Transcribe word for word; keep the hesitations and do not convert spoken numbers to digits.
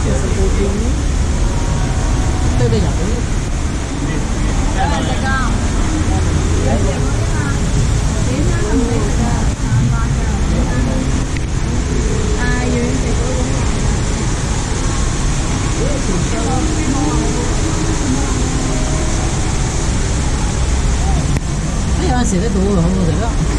其實嗰邊對對入去。有人食㗎，有人食嗰啲嘛？點解唔俾食㗎？難飯㗎，但係要食嗰種難㗎。哎，有陣時咧，到會好好食咯。